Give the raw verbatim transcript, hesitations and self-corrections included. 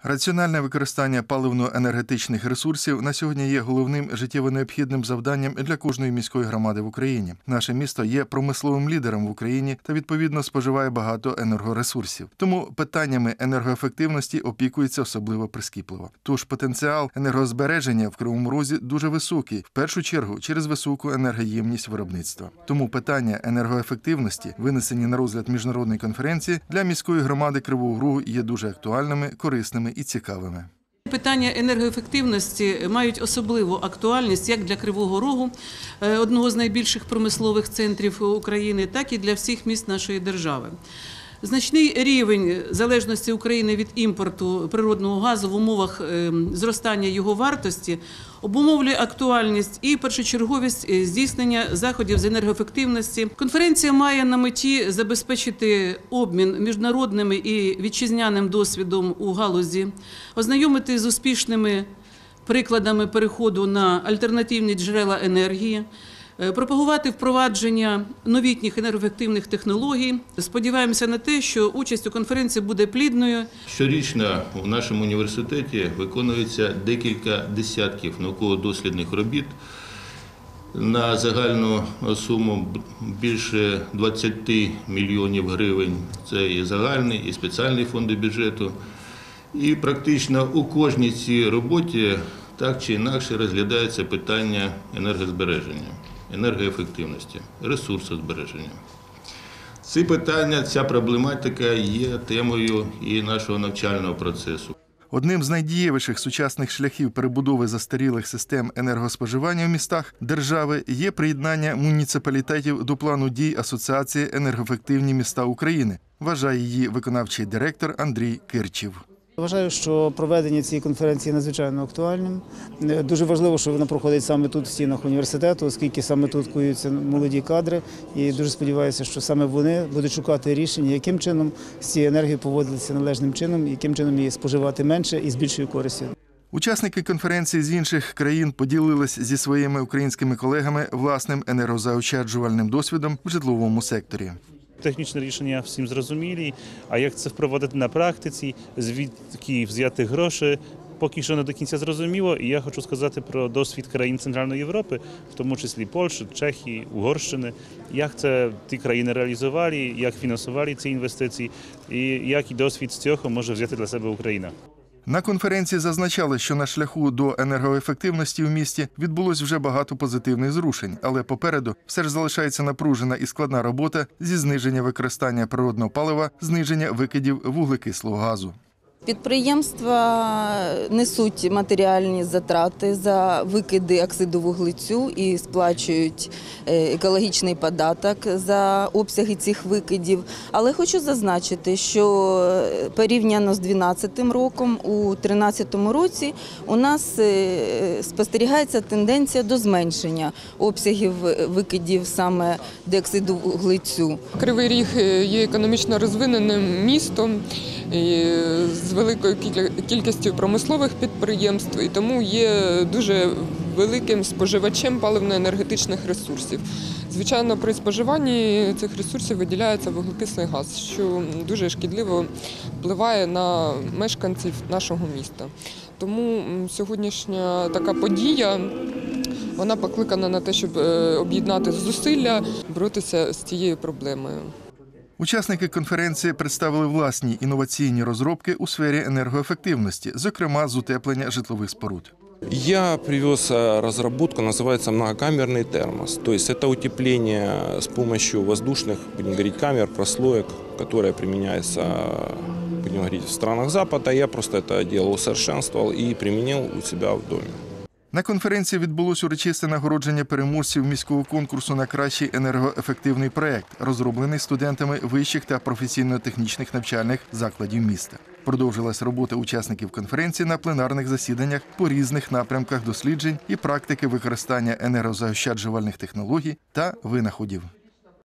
Раціональне використання паливно-енергетичних ресурсів на сьогодні є головним життєво необхідним завданням для кожної міської громади в Україні. Наше місто є промисловим лідером в Україні та, відповідно, споживає багато енергоресурсів. Тому питаннями енергоефективності опікується особливо прискіпливо. Тож потенціал енергозбереження в Кривому Розі дуже високий, в першу чергу через високу енергоємність виробництва. Тому питання енергоефективності, винесені на розгляд міжнародної конференції, для міської громади Кривого Рогу є дуже актуальними, корисними і цікавими. Питання енергоефективності мають особливу актуальність як для Кривого Рогу, одного з найбільших промислових центрів України, так і для всіх міст нашої держави. Значний рівень залежності України від імпорту природного газу в умовах зростання його вартості обумовлює актуальність і першочерговість здійснення заходів з енергоефективності. Конференція має на меті забезпечити обмін міжнародним і вітчизняним досвідом у галузі, ознайомити з успішними прикладами переходу на альтернативні джерела енергії, пропагувати впровадження новітніх енергоефективних технологій. Сподіваємося на те, що участь у конференції буде плідною. Щорічно у нашому університеті виконується декілька десятків науково-дослідних робіт на загальну суму більше двадцяти мільйонів гривень. Це і загальний, і спеціальний фонди бюджету. І практично у кожній цій роботі так чи інакше розглядається питання енергозбереження, енергоефективності, ресурсозбереження. Ці питання, ця проблематика є темою і нашого навчального процесу. Одним з найдієвіших сучасних шляхів перебудови застарілих систем енергоспоживання в містах держави є приєднання муніципалітетів до плану дій Асоціації «Енергоефективні міста України», вважає її виконавчий директор Андрій Кирчів. Вважаю, що проведення цієї конференції надзвичайно актуальним. Дуже важливо, що вона проходить саме тут, в стінах університету, оскільки саме тут куються молоді кадри. І дуже сподіваюся, що саме вони будуть шукати рішення, яким чином з цією енергією поводитися належним чином, яким чином її споживати менше і з більшою користю. Учасники конференції з інших країн поділились зі своїми українськими колегами власним енергозаощаджувальним досвідом в житловому секторі. Технічне рішення всім зрозумілі, а як це впровадити на практиці, звідки взяти гроші, поки що не до кінця зрозуміло. І я хочу сказати про досвід країн Центральної Європи, в тому числі Польщі, Чехії, Угорщини, як це ті країни реалізували, як фінансували ці інвестиції і який досвід з цього може взяти для себе Україна. На конференції зазначали, що на шляху до енергоефективності в місті відбулось вже багато позитивних зрушень, але попереду все ж залишається напружена і складна робота зі зниження використання природного палива, зниження викидів вуглекислого газу. Підприємства несуть матеріальні затрати за викиди оксиду вуглецю і сплачують екологічний податок за обсяги цих викидів. Але хочу зазначити, що порівняно з дві тисячі дванадцятим роком, у дві тисячі тринадцятому році у нас спостерігається тенденція до зменшення обсягів викидів саме диоксиду вуглецю. Кривий Ріг є економічно розвиненим містом з великою кількістю промислових підприємств і тому є дуже великим споживачем паливно-енергетичних ресурсів. Звичайно, при споживанні цих ресурсів виділяється вуглекислий газ, що дуже шкідливо впливає на мешканців нашого міста. Тому сьогоднішня така подія, вона покликана на те, щоб об'єднати зусилля, боротися з цією проблемою. Учасники конференції представили власні інноваційні розробки у сфері енергоефективності, зокрема з утеплення житлових споруд. Я привез разработку, называется многокамерный термос. То есть это утепление с помощью воздушных, будем говорить, камер, прослоек, которая применяется, будем говорить, в странах Запада. Я просто это дело усовершенствовал и применил у себя в доме. На конференції відбулось урочисте нагородження переможців міського конкурсу на кращий енергоефективний проєкт, розроблений студентами вищих та професійно-технічних навчальних закладів міста. Продовжилась робота учасників конференції на пленарних засіданнях по різних напрямках досліджень і практики використання енергозаощаджувальних технологій та винаходів.